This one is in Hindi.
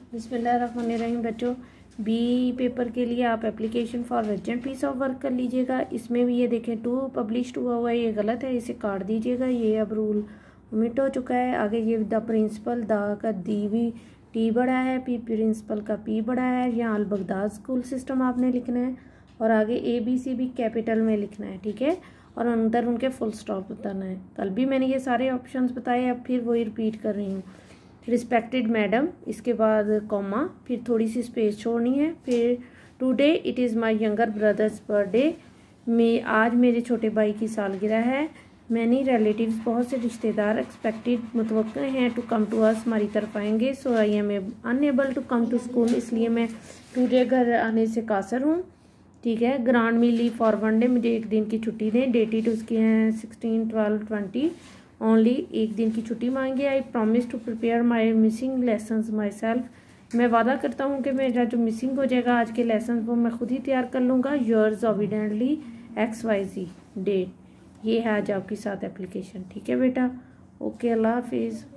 बिस्मिल्लाहिर्रहमानिर्रहीम बच्चों, बी पेपर के लिए आप application for urgent piece of work कर लीजिएगा। इसमें भी ये देखें 2 पब्लिश्ड हुआ हुआ है, ये गलत है, इसे काट दीजिएगा। ये अब रूल ओमिट हो चुका है। आगे ये द प्रिंसिपल, द का दी भी टी बड़ा है, पी प्रिंसिपल का पी बड़ा है। यहाँ अल बगदाद स्कूल सिस्टम आपने लिखना है और आगे ABC भी कैपिटल में लिखना है, ठीक है। और अंदर उनके फुल स्टॉप बताना है। कल भी मैंने ये सारे ऑप्शंस बताए, अब फिर वही रिपीट कर रही हूँ। रिस्पेक्टेड मैडम, इसके बाद कॉमा, फिर थोड़ी सी स्पेस छोड़नी है। फिर today it is my younger brother's birthday, मैं आज मेरे छोटे भाई की सालगिरह है। मैनी रिलेटिव्स, बहुत से रिश्तेदार एक्सपेक्टेड मुतवक्किल हैं टू कम टू अस, हमारी तरफ आएंगे। So I am unable to come to school, इसलिए मैं टुडे घर आने से कासर हूँ, ठीक है। Grant me leave for 1 day, मुझे 1 दिन की छुट्टी दें। डेटेड उसकी हैं 16, 12, 20 ओनली, 1 दिन की छुट्टी मांगी। I promise to prepare my missing lessons myself, मैं वादा करता हूँ कि मेरा जो मिसिंग हो जाएगा आज के लेसन वो मैं खुद ही तैयार कर लूँगा। योर्स ऑबिडेंटली XYZ डेट, ये है आज आपकी साथ एप्लीकेशन, ठीक है बेटा। ओके, अल्लाह हाफिज़।